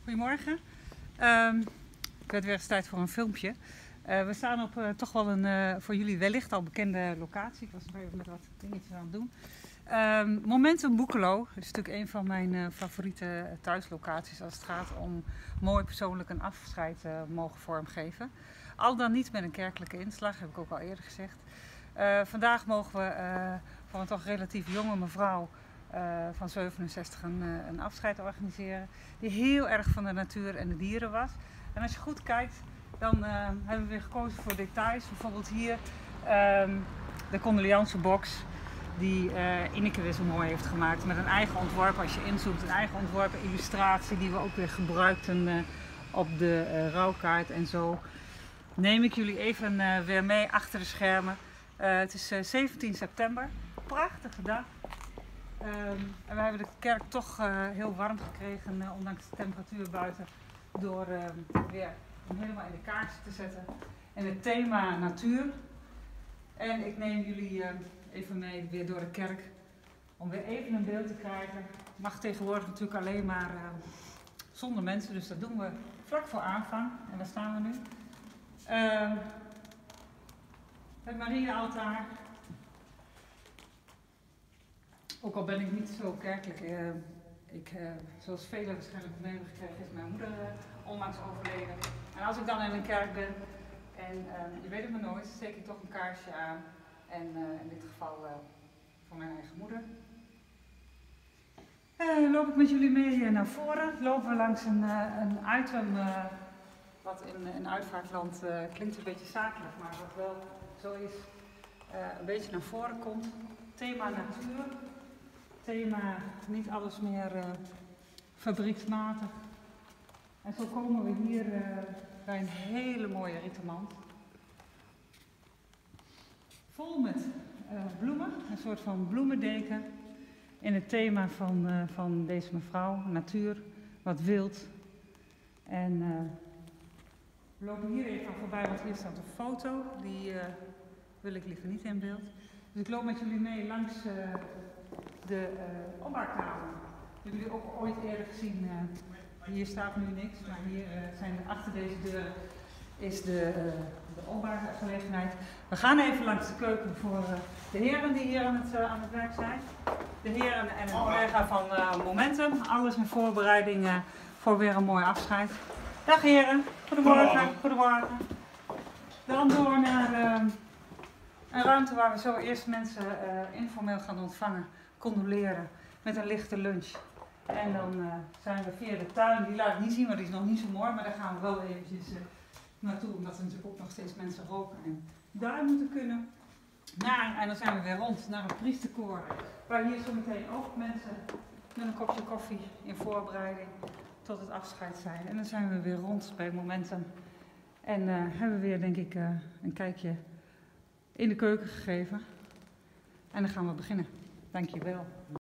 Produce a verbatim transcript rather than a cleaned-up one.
Goedemorgen. Um, het werd weer eens tijd voor een filmpje. Uh, we staan op uh, toch wel een uh, voor jullie wellicht al bekende locatie. Ik was nog even met wat dingetjes aan het doen. Um, Momentum Boekelo is natuurlijk een van mijn uh, favoriete thuislocaties als het gaat om mooi persoonlijk een afscheid uh, mogen vormgeven. Al dan niet met een kerkelijke inslag, heb ik ook al eerder gezegd. Uh, vandaag mogen we uh, voor een toch relatief jonge mevrouw Uh, van zevenenzestig een, uh, een afscheid organiseren die heel erg van de natuur en de dieren was. En als je goed kijkt, dan uh, hebben we weer gekozen voor details. Bijvoorbeeld hier um, de condoleancebox die uh, Ineke weer zo mooi heeft gemaakt met een eigen ontworpen, als je inzoomt, een eigen ontworpen illustratie die we ook weer gebruikten uh, op de uh, rouwkaart. En zo neem ik jullie even uh, weer mee achter de schermen. Uh, het is uh, zeventien september, prachtige dag. Um, en we hebben de kerk toch uh, heel warm gekregen, uh, ondanks de temperatuur buiten, door uh, weer hem helemaal in de kaartje te zetten. En het thema natuur. En ik neem jullie uh, even mee weer door de kerk, om weer even een beeld te krijgen. Mag tegenwoordig natuurlijk alleen maar uh, zonder mensen, dus dat doen we vlak voor aanvang. En daar staan we nu. Uh, het Mariëaltaar. Ook al ben ik niet zo kerkelijk, uh, ik, uh, zoals velen waarschijnlijk mee hebben gekregen, is mijn moeder uh, onlangs overleden. En als ik dan in een kerk ben, en uh, je weet het maar nooit, steek ik toch een kaarsje aan. En uh, in dit geval uh, voor mijn eigen moeder. Uh, loop ik met jullie mee uh, naar voren, lopen we langs een, uh, een item, uh, wat in een uitvaartland uh, klinkt een beetje zakelijk, maar wat wel zo is, uh, een beetje naar voren komt. Thema natuur. Thema niet alles meer uh, fabrieksmatig. En zo komen we hier uh, bij een hele mooie rietenmand. Vol met uh, bloemen, een soort van bloemendeken. In het thema van, uh, van deze mevrouw, natuur, wat wild. En uh, we lopen hier even voorbij, want hier staat een foto. Die uh, wil ik liever niet in beeld. Dus ik loop met jullie mee langs uh, de uh, opbaarkamer. Die hebben jullie ook ooit eerder gezien. Uh, hier staat nu niks, maar hier uh, zijn achter deze deur is de, uh, de opbaargelegenheid. We gaan even langs de keuken voor uh, de heren die hier aan het, uh, aan het werk zijn. De heren en een collega van uh, Momentum. Alles in voorbereiding uh, voor weer een mooi afscheid. Dag heren, goedemorgen. Goedemorgen. Dan door naar uh, een ruimte waar we zo eerst mensen uh, informeel gaan ontvangen, condoleren met een lichte lunch. En dan uh, zijn we via de tuin, die laat ik niet zien, maar die is nog niet zo mooi, maar daar gaan we wel eventjes uh, naartoe, omdat er natuurlijk ook nog steeds mensen roken en daar moeten kunnen. Naar, en dan zijn we weer rond naar het priesterkoor, waar hier zo meteen ook mensen met een kopje koffie in voorbereiding tot het afscheid zijn. En dan zijn we weer rond bij Momentum. En uh, hebben we weer, denk ik, uh, een kijkje in de keuken gegeven. En dan gaan we beginnen. Dank je wel.